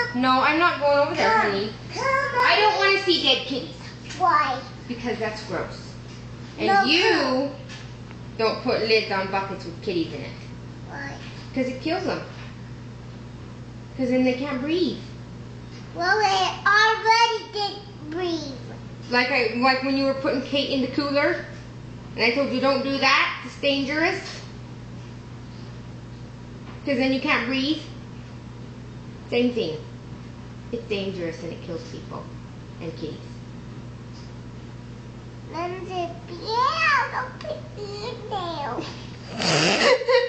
No, I'm not going over there, honey. I don't want to see dead kitties. Why? Because that's gross. And No, you don't put lids on buckets with kitties in it. Why? Because it kills them. Because then they can't breathe. Well, they already did breathe. Like when you were putting Kate in the cooler, and I told you don't do that, it's dangerous. Because then you can't breathe. Same thing. It's dangerous and it kills people and kitties. Then the don't put in now.